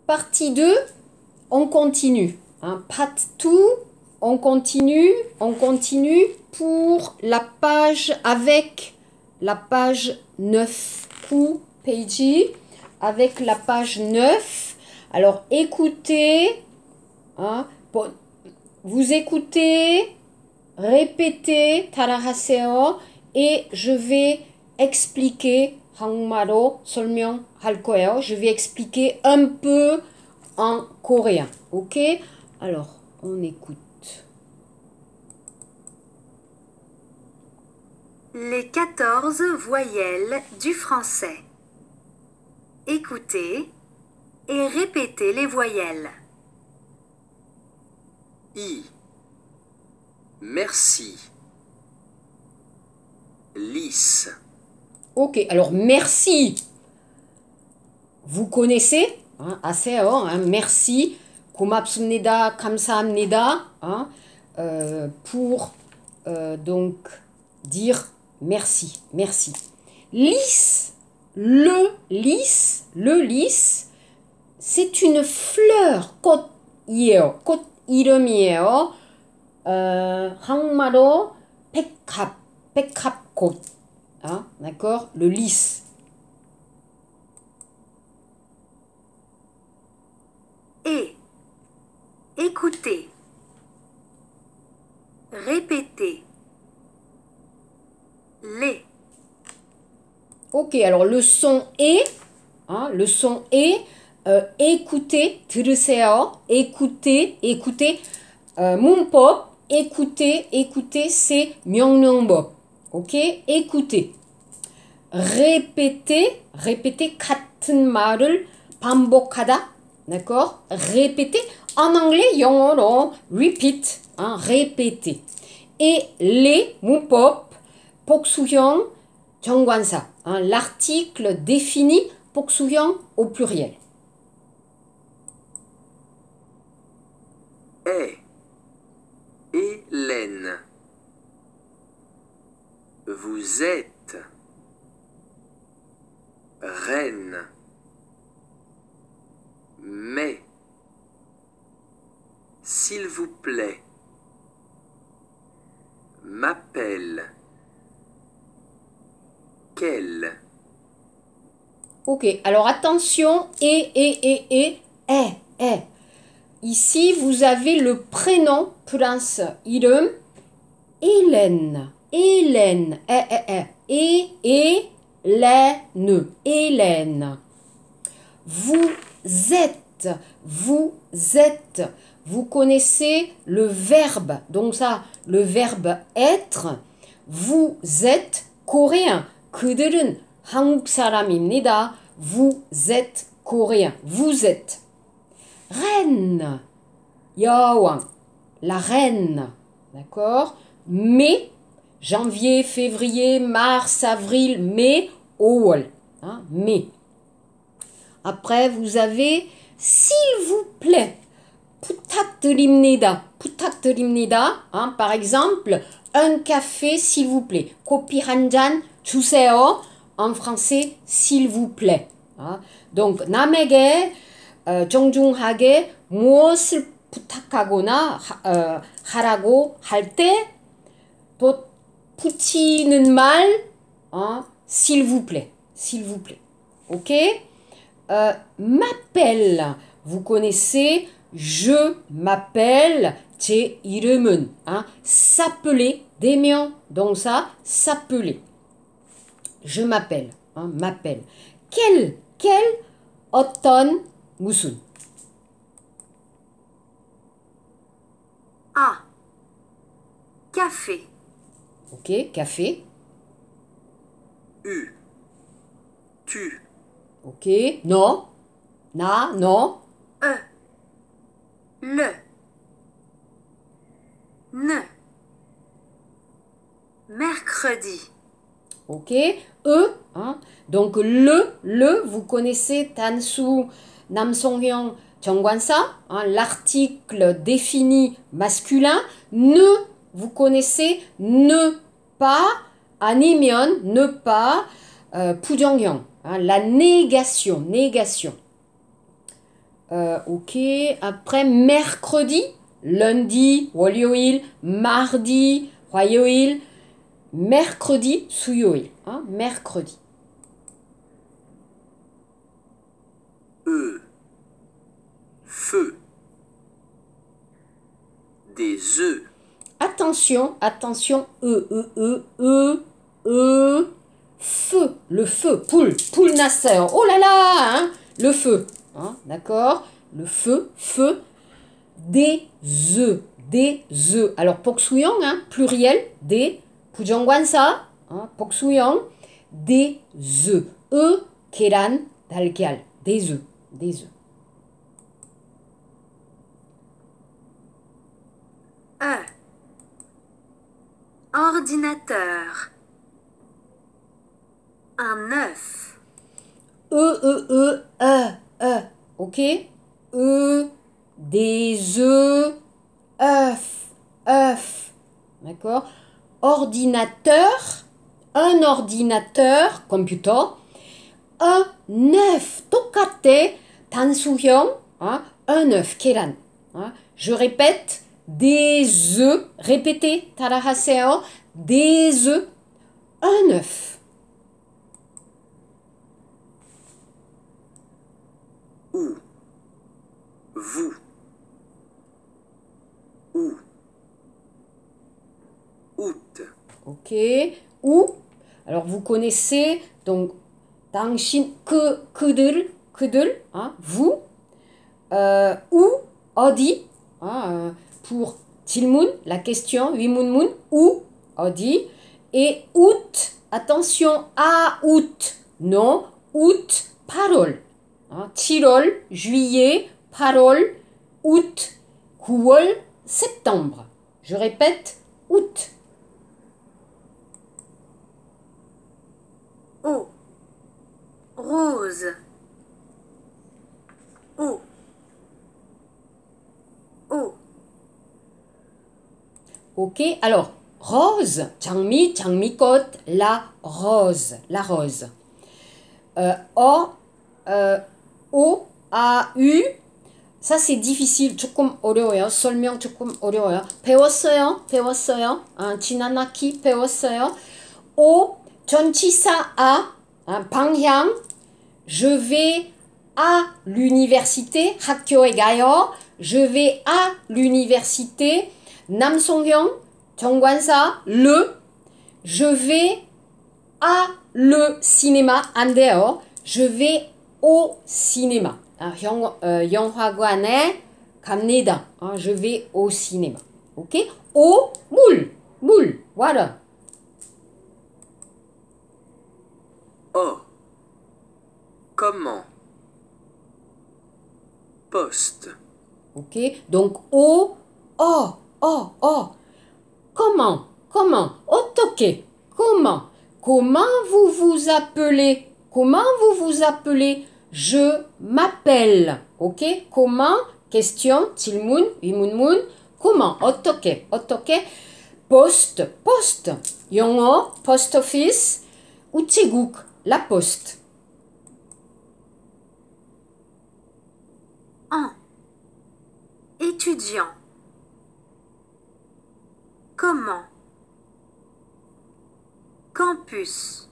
Partie 2, on continue. Hein. Part 2, on continue pour la page avec la page 9. Coup, page, avec la page 9. Alors, écoutez. Hein, bon, vous écoutez, répétez, 따라하세요. Et je vais expliquer 한국말로 설명할 거예요. Je vais expliquer un peu en coréen. Ok? Alors, on écoute. Les 14 voyelles du français. Écoutez et répétez les voyelles. I. Merci. Lisse. Ok, alors merci. Vous connaissez, hein, 아세요, hein, merci. 고맙습니다, 감사합니다, hein, pour donc dire merci, merci. Lisse, le lys, c'est une fleur. 꽃이에요. 꽃 이름이에요. 한국말로 백합꽃. Hein, d'accord? Le lys. Et. Écoutez. Répétez. Les. Ok, alors le son est, hein, écoutez, 들으세요, écoutez, 문법, écoutez, c'est 명령법, ok, écoutez. répéter, 같은 말을 반복하다, d'accord, répéter, en anglais, 영어로 repeat, hein, répéter. Et les 문법, 복수형, 정관사, hein, l'article définit 복수형 au pluriel. Hélène. Vous êtes reine. Mais, s'il vous plaît, m'appelle. Quelle. Ok, alors attention, est. Ici, vous avez le prénom, prince, 이름, Hélène. Hélène. Hélène. Vous êtes. Vous connaissez le verbe. Donc ça, le verbe être. Vous êtes coréen. 그들은 한국 사람입니다. Vous êtes coréen. Vous êtes. Reine. 여왕. La reine. D'accord? Mais, janvier, février, mars, avril, mai, 5월. Hein? Mai. Après, vous avez s'il vous plaît. 부탁드립니다. Hein? Par exemple, un café, s'il vous plaît. 커피 한 잔 주세요. En français, s'il vous plaît. Hein? Donc, 남에게 정중하게 무엇을 부탁하거나 하라고 할 때 또 붙이는 말, hein? S'il vous plaît. Ok? M'appelle. Vous connaissez, je m'appelle, 제 이름은, hein? S'appeler, 대명, donc ça, s'appeler. Je m'appelle, hein? M'appelle. Quel, 어떤, 무슨. A. Café. Ok, café. U. Tu. Ok, non. Non. E. Le. Ne. Mercredi. Ok, hein? Donc le, vous connaissez 단수 남성형 정관사, hein? L'article défini masculin. Ne, vous connaissez ne pas, 아니면 ne pas, 부정형, hein? La négation. Ok. Après, mercredi, lundi, 월요일, mardi, 화요일, mercredi, 수요일. Hein, mercredi. Feu. Des œufs. Attention, attention, feu, le feu, poule nasseur. Oh là là, hein, le feu. Hein, d'accord? Le feu, feu, des œufs, des œufs. Alors, 복수형, hein, pluriel, des, 부정관사, hein, 복수형, des œufs. 계란, 달걀, des œufs, des œufs. Ordinateur. Un œuf. Ok? Des œufs, œuf. D'accord? Ordinateur, un ordinateur, computer, un œuf. 똑같아. 단수형, hein, un œuf, 계란. Hein? Je répète, des œufs. Répétez, 따라하세요. Des œufs, un œuf. Où. Vous. Où. Août. Ok. Où. Alors vous connaissez donc 당신 그들 hein, vous où 어디 hein, pour 질문 la question 위문문 où 어디 et août attention à août non août 8월 hein, 7월 juillet 8월 août 9월 septembre je répète août. Eau. Rose. Eau. Eau. Ok, alors, rose, 장미꽃, la rose. O, A, U, ça c'est difficile, 조금 어려워요. 설명 조금 어려워요. 배웠어요. 지난 학기 배웠어요. O, 전치사 A, 방향, je vais à l'université, 학교에 가요. Je vais à l'université, 남성형, 정관사, le. Je vais à le cinéma, 안 돼요. Je vais au cinéma. 영화관에 갑니다. Je vais au cinéma. Ok? au, 물, water. Oh. Comment. Poste. Ok? Donc, au, Comment? 어떻게? Comment vous vous appelez? Je m'appelle. Ok? Comment? Question, 질문, 위문문. Comment? 어떻게? Poste. 영어, post office. 우체국, la poste. Étudiant. Comment. Campus.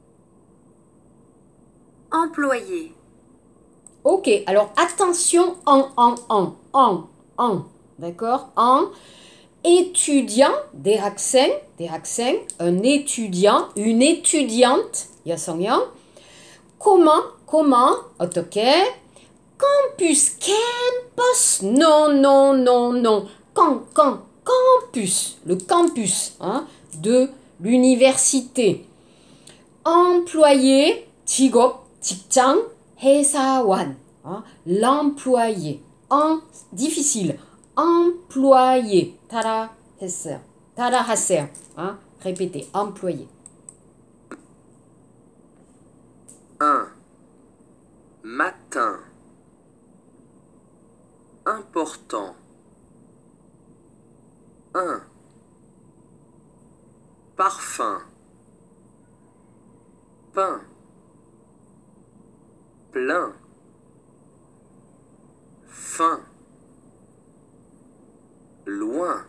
Employé. Ok, alors attention en. D'accord? En. Étudiant, 대학생, un étudiant, une étudiante, 여성형. Comment? 어떻게? Campus, non. Campus, le campus hein, de l'université. Employé, 직업, 직장, 회사원. Hein, l'employé. Difficile. Employé. 따라하세요. Hein, répétez. Employé. Matin. Important. Parfum. Pain. Plein. fin, loin,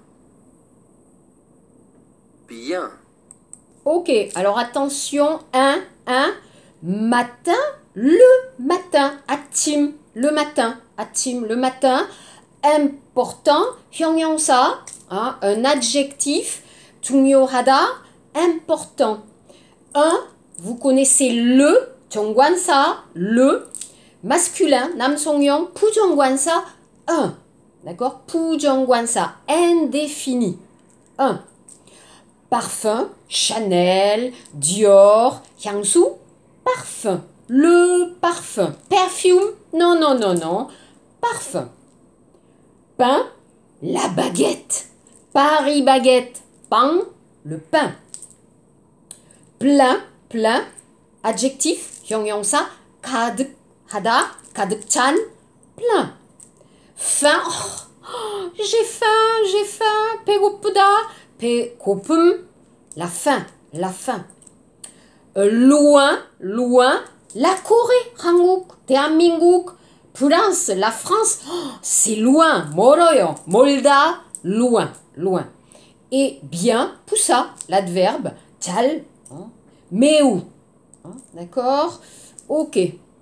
bien, Ok, alors attention, matin, le matin, atim, le matin, atim, le matin, important, 형용사, hein, un adjectif, 중요하다, important. Vous connaissez le, 정관사, le, masculin, 남성형, 부정관사, un, d'accord, 부정관사, indéfini, un. Parfum, Chanel, Dior, 향수, parfum. Le parfum. Perfume, non, non, non, non. Parfum. Pain, la baguette. Paris baguette. Pain, le pain. Plein, plein. Adjectif, 형용사, 가득하다, 가득 찬, plein. Faim, j'ai faim, 배고프다. 배고픔, la faim, la faim. Loin, loin, la Corée, 한국, 대한민국, France, la France, c'est loin, 멀어요, 멀다, loin, loin. Et bien, poussa, l'adverbe, 잘, hein, 매우, hein, d'accord, ok.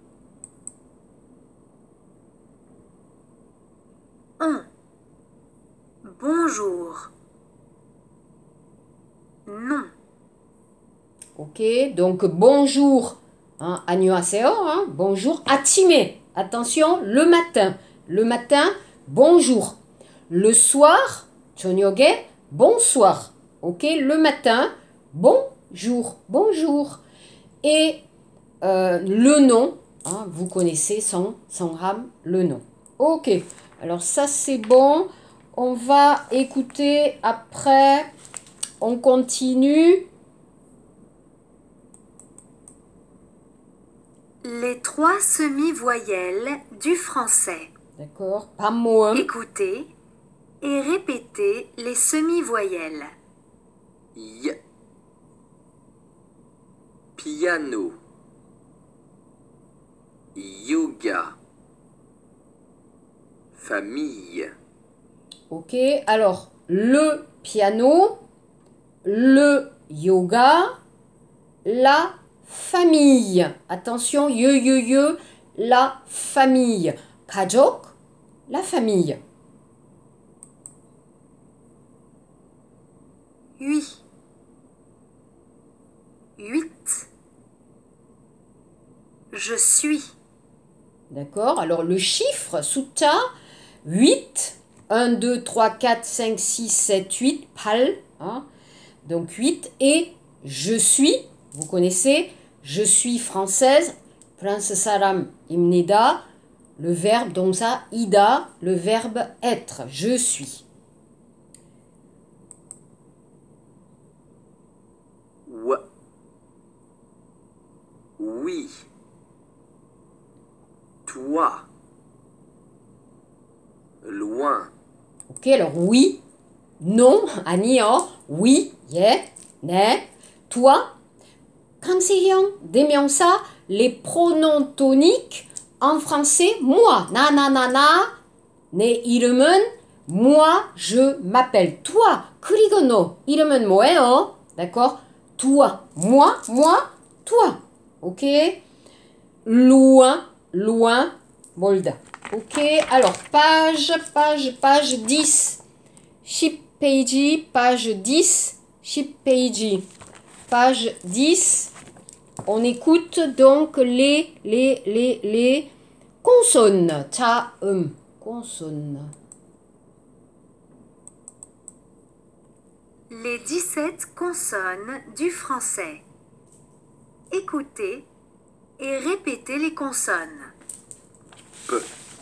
Bonjour. Non. Ok, donc bonjour, hein, 안녕하세요, hein, bonjour, 아침에, attention, le matin, bonjour, le soir, 저녁에, bonsoir, ok, le matin, bonjour, bonjour, et le nom, hein, vous connaissez son ram, le nom, ok, alors ça c'est bon, on va écouter après, on continue. Les 3 semi-voyelles du français. D'accord. 밤모음. Écoutez et répétez les semi-voyelles. y, piano, yoga, famille, Ok. Alors, le piano, le yoga, la famille. Attention, la famille. 가족, la famille. 8. 8. Je suis. D'accord. Alors, le chiffre, 숫자, 8. 1, 2, 3, 4, 5, 6, 7, 8. 팔. Hein. Donc, 8. Et je suis, vous connaissez, je suis française. 프랑스 사람입니다. Le verbe, donc ça, ida, le verbe être. Je suis. oui, toi, loin, Ok, alors oui, non, 아니요, oui, 예, 네, toi, 강세형, 대명사, les pronoms toniques en français, moi, 나나나나, 내 이름은, moi, je m'appelle, toi, 그리고 너, 이름은 뭐예요? D'accord? Toi, moi, toi, ok? Loin, loin, 멀다. Ok, alors page 10. 10 page, page 10. 10 page. Page 10. On écoute donc les consonnes. 자음, consonnes. Les 17 consonnes du français. Écoutez et répétez les consonnes. P,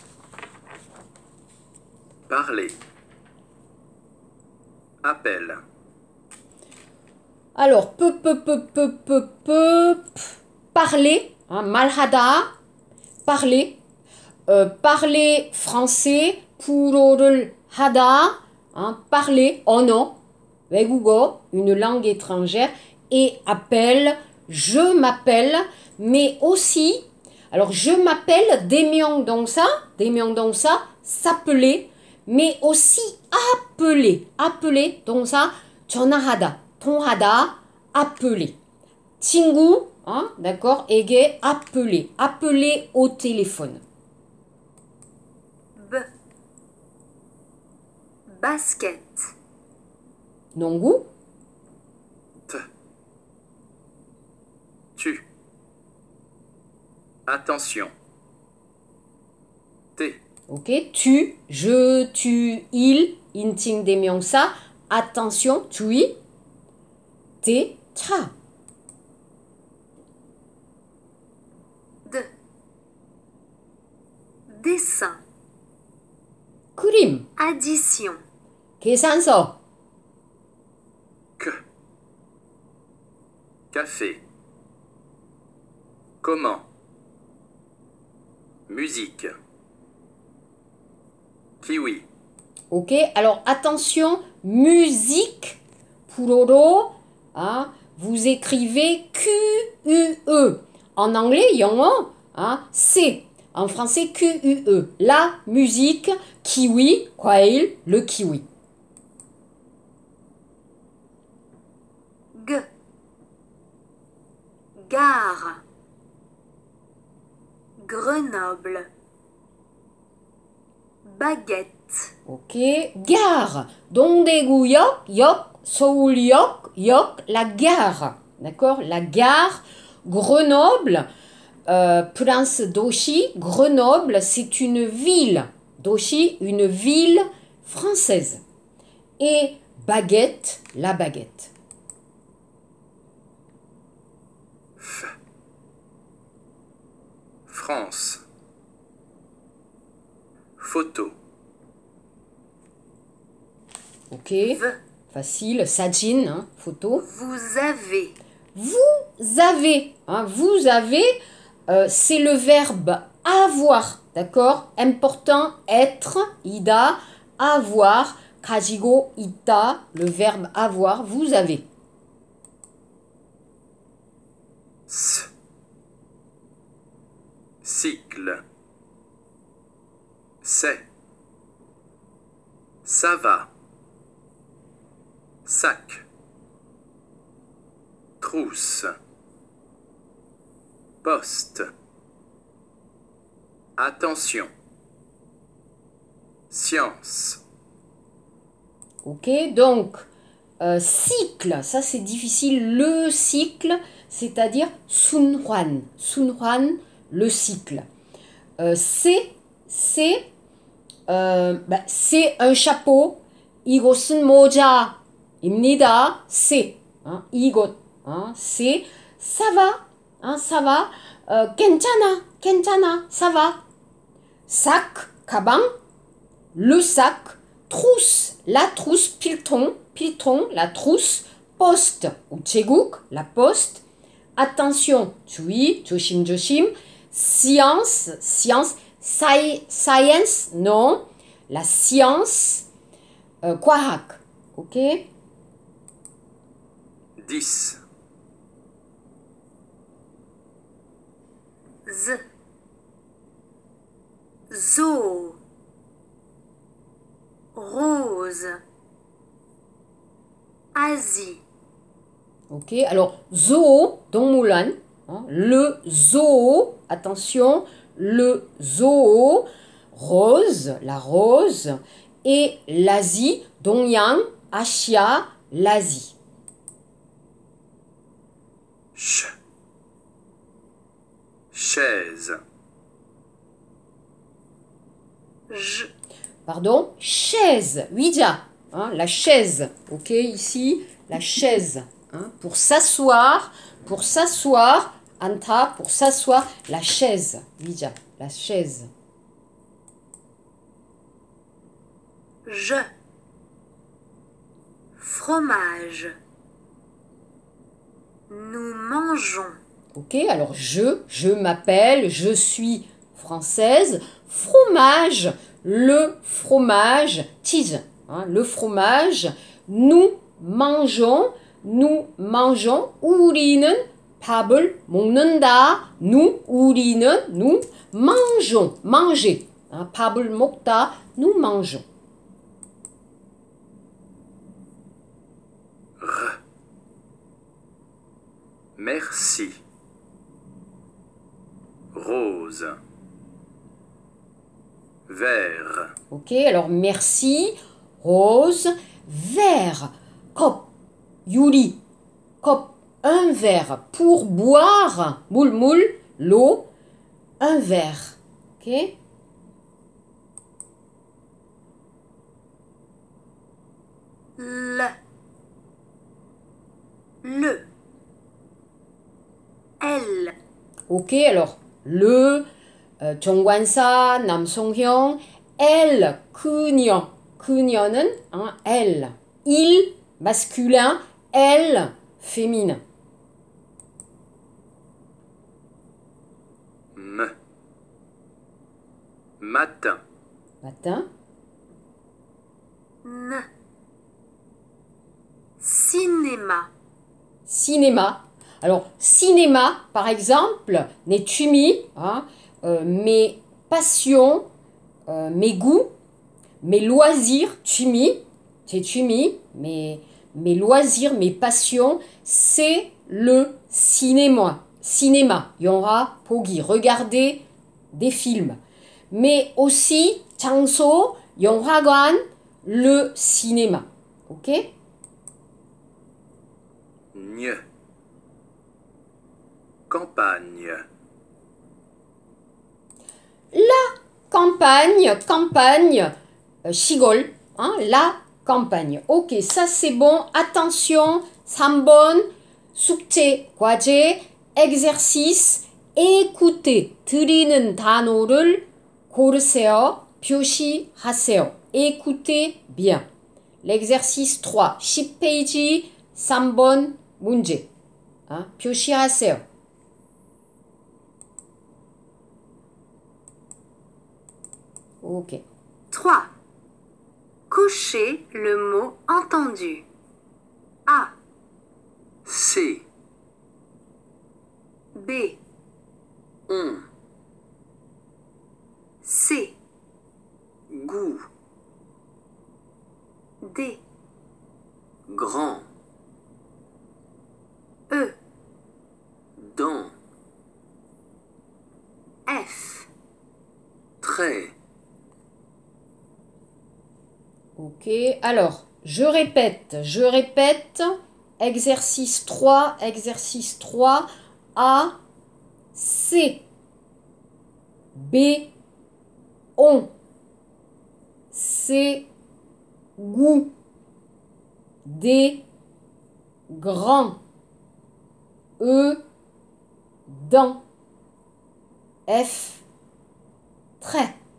parler, appel, Alors, parler, hein, 말하다, parler, parler français, 불어를 하다, hein, parler, 언어, 외국어, une langue étrangère, et appel, je m'appelle, mais aussi Alors, je m'appelle Demyongdongsa, s'appeler, mais aussi appeler. Appeler, donc ça, 전화하다, 통하다, appeler. 친구, hein, d'accord, 에게 appeler, appeler au téléphone. B. Basket. 농구, T. Tu. Attention. T. ok, tu, je, tu, il, 인칭 대명사, attention, 주의, 대, 차. D. Dessin. 그림, Addition. 계산서, Que. Café. Comment. Musique. Kiwi. ok, alors attention, musique, 불어로, hein, vous écrivez Q-U-E. En anglais, 영어, hein, C. En français, Q-U-E. La musique, kiwi, 과일, le kiwi. G. Gare. Grenoble. Baguette. ok, gare. 동대구역, 역, 서울역, 역, la gare. D'accord? La gare, Grenoble, Prince Doshi, Grenoble, c'est une ville. Doshi, une ville française. Et baguette, la baguette. France. Photo. Ok, V. facile. Sajin, hein, photo. Vous avez. Vous avez, hein, vous avez, c'est le verbe avoir, d'accord? Important, être, ida, avoir, 가지고 있다, le verbe avoir, vous avez. S. Cycle. C'est. Ça va. Sac. Trousse. Poste. Attention. Science. Ok, donc, cycle, ça c'est difficile, le cycle, c'est-à-dire sunhwan, sunhwan, le cycle. C'est un chapeau, 이것은 모자입니다, c'est, hein, 이것, hein, c'est, ça va, hein, ça va, 괜찮아, ça va. Sac, 가방, le sac, trousse, la trousse, pilton, la trousse, poste, 우체국, la poste, attention, 주의, 조심, science, science, non, la science, 과학, ok? 10. Z. Zoo. Rose. Asie. Ok, alors zoo, 동물원, hein, le zoo, attention, le zoo, rose, la rose, et l'Asie, 동양, Asia, l'Asie. Ch. Chaise. J. Pardon, chaise, 의자, hein, la chaise, ok, ici, la chaise, hein, pour s'asseoir, anta, pour s'asseoir, la chaise, 의자, la chaise. Je. Fromage. Nous mangeons. Ok, alors je m'appelle, je suis française, fromage, le fromage, cheese, hein, le fromage, nous mangeons, 우리는 밥을 먹는다. nous, 우리는, nous, mangeons, manger. 밥을 먹다, nous mangeons. Merci. Rose. Vert. Ok, alors merci, rose, vert, cop, yuri, cop, un verre pour boire, moule moule, l'eau, un verre. Ok, le, elle, ok, alors le, 정관사, 남성형, elle, 그녀, 그녀는 elle, il, masculin, elle, féminin. Matin. Matin. cinéma, Cinéma. Alors, cinéma, par exemple, n'est tumi, mes passions, mes goûts, mes loisirs, tumi, c'est tumi, mes loisirs, mes passions, c'est le cinéma. Cinéma, 영화, 보기, regarder des films. Mais aussi, 장소, 영화관, le cinéma. Ok? Campagne. Campagne, campagne, 시골, la campagne. Ok, ça c'est bon. Attention, 3번, 숙제, 과제, exercice, écoutez. 드리는 단어를 고르세요. 표시하세요. Écoutez bien. L'exercice 3, 10페이지, 3번 문제. 표시하세요. Ok. 3. Cochez le mot entendu. A, C. B, On. C, Goût. D, Grand. E, Dent. F. Trait. Ok, alors, je répète. Exercice 3, A, C, B, on, C, goût, D, grand, E, dent, F, trait.